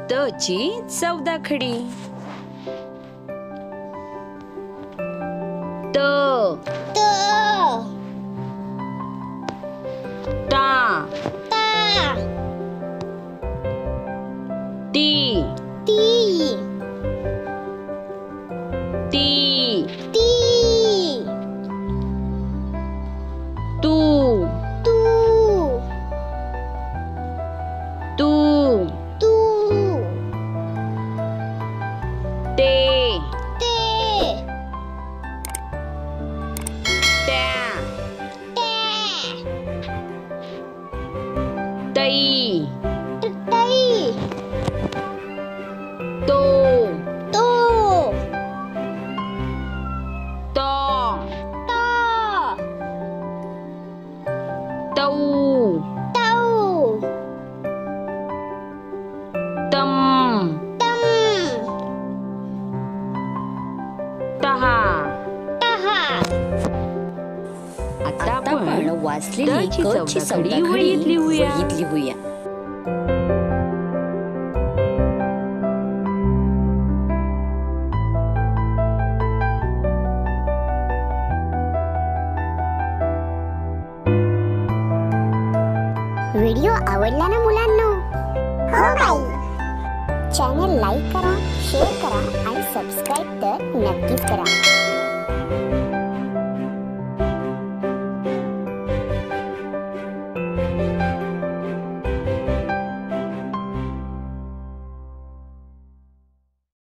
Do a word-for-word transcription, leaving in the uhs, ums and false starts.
त ची चौदाखडी. त त ता ता ती ती ती ती तू तू तू तू ते ते त्या त्या तई तई तो तो तो तो तौ तौ तम तम तहा. तहा. आता आपण आपण वाचलेली द ची क ची चौदाखडी चौदाखडी वहीत लिहूया. वहीत लिहूया. व्हिडिओ आवडला ना मुलांनो? हो बाई. चॅनल लाईक करा, शेअर करा आणि सबस्क्राईब तर नक्कीच करा.